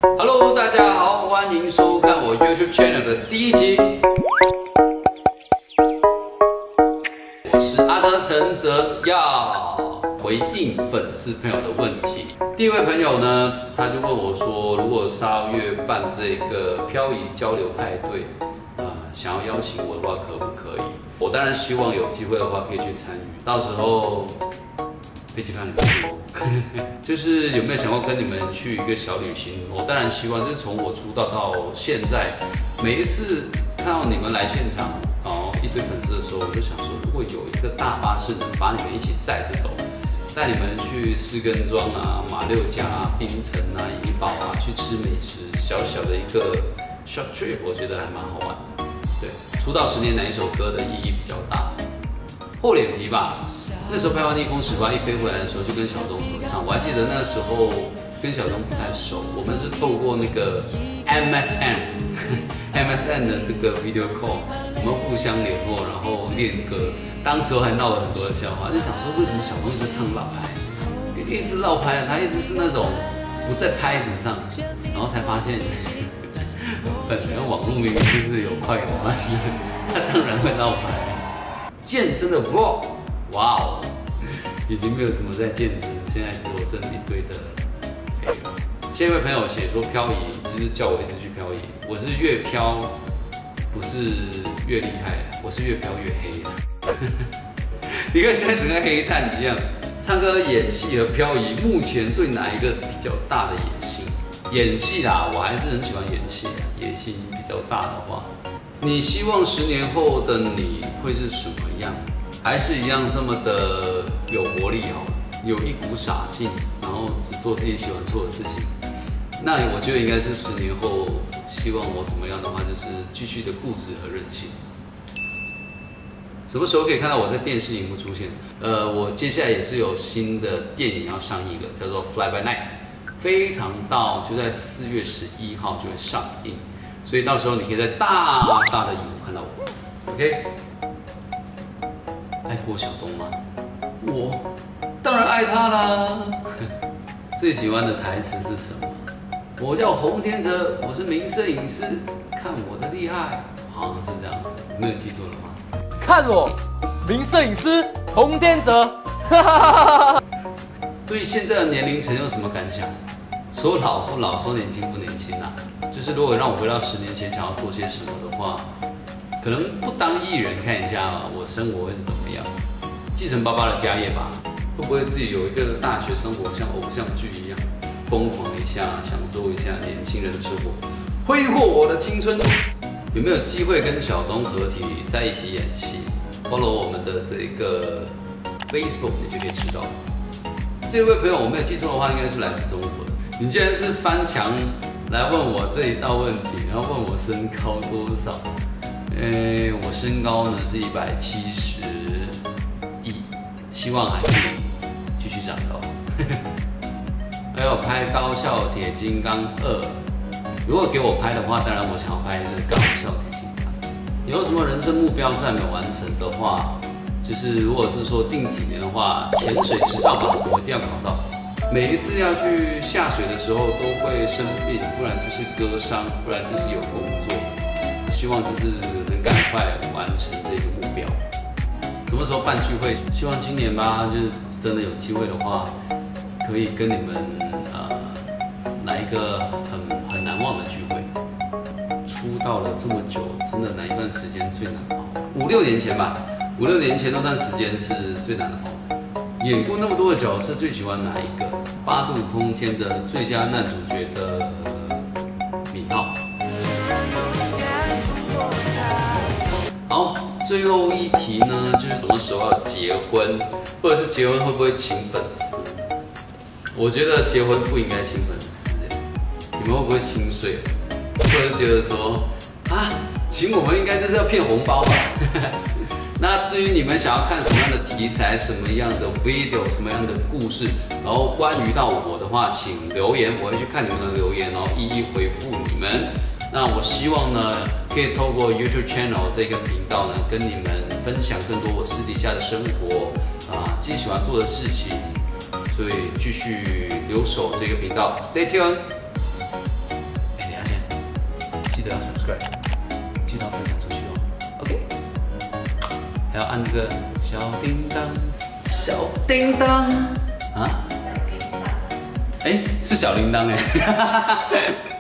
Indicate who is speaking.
Speaker 1: Hello， 大家好，欢迎收看我 YouTube channel 的第1集。我是阿哲陈哲，要回应粉丝朋友的问题。第一位朋友呢，他就问我说，如果12月办这个漂移交流派对，想要邀请我的话，可不可以？我当然希望有机会的话可以去参与，到时候飞机票你们付。就是有没有想过跟你们去一个小旅行？我当然希望，就是从我出道到现在，每一次看到你们来现场，然后一堆粉丝的时候，我就想说，如果有一个大巴士能把你们一起载着走，带你们去士根庄啊、马六甲啊、槟城啊、怡保啊，去吃美食，小小的一个 short trip， 我觉得还蛮好玩的。对，出道10年哪一首歌的意义比较大？厚脸皮吧。那时候拍完《逆风18》一飞回来的时候，就跟小东合唱。我还记得那时候跟小东不太熟，我们是透过那个 MSN 的这个 video call， 我们互相联络，然后练歌。当时还闹了很多的笑话，就想说为什么小东一直唱绕拍，一直绕拍，他一直是那种不在拍子上，然后才发现，本来网络明明就是有快有慢的，他当然会绕拍。健身的 vlog。哇哦，已经没有什么在健身，现在只有剩一堆的肥肉。下一位朋友写说漂移，就是叫我一直去漂移。我是越漂不是越厉害，我是越漂越黑。你看现在整个黑炭一样。唱歌、演戏和漂移，目前对哪一个比较大的野心？演戏啦，我还是很喜欢演戏。野心比较大的话，你希望10年后的你会是什么样？还是一样这么的有活力哦，有一股傻劲，然后只做自己喜欢做的事情。那我觉得应该是10年后，希望我怎么样的话，就是继续的固执和任性。什么时候可以看到我在电视荧幕出现？我接下来也是有新的电影要上映了，叫做《Fly by Night》，非常到就在4月11号就会上映，所以到时候你可以在大大的荧幕看到我。OK。爱过小东吗？我当然爱他啦。最喜欢的台词是什么？我叫洪天哲，我是名摄影师，看我的厉害，好像是这样子，没有记错了吗？
Speaker 2: 看我，名摄影师洪天哲。
Speaker 1: 对现在的年龄层有什么感想？说老不老，说年轻不年轻啊。就是如果让我回到10年前，想要做些什么的话。可能不当艺人，看一下我生活会是怎么样，继承爸爸的家业吧，会不会自己有一个大学生活像偶像剧一样，疯狂一下，享受一下年轻人的生活，挥霍我的青春？有没有机会跟小东合体在一起演戏 ？follow 我们的这个 Facebook， 你就可以知道。这位朋友我没有记错的话，应该是来自中国的。你竟然是翻墙来问我这一道问题，然后问我身高多少？我身高呢是171，希望还可以继续长高。还有拍《高校铁金刚2》，如果给我拍的话，当然我想要拍《高校铁金刚》。有什么人生目标是还没有完成的话，就是如果是说近几年的话，潜水执照吧，我一定要考到。每一次要去下水的时候都会生病，不然就是割伤，不然就是有工作。希望就是能赶快完成这个目标。什么时候办聚会？希望今年吧，就是真的有机会的话，可以跟你们来一个很难忘的聚会。出道了这么久，真的哪一段时间最难熬？5、6年前吧，5、6年前那段时间是最难熬的。演过那么多的角色，最喜欢哪一个？8度空间的最佳男主角的敏浩。好，最后一题呢，就是什么时候要结婚，或者是结婚会不会请粉丝？我觉得结婚不应该请粉丝，你们会不会心碎？或者觉得说啊，请我们应该就是要骗红包吧？那至于你们想要看什么样的题材、什么样的 video、什么样的故事，然后关于到我的话，请留言，我会去看你们的留言，然后一一回复你们。那我希望呢，可以透过 YouTube channel 这个频道呢，跟你们分享更多我私底下的生活自己喜欢做的事情，所以继续留守这个频道 ，Stay tuned。 记得要 subscribe， 记得要分享出去哦。OK， 还要按那个小叮当，小叮当啊，哎，是小铃铛哎。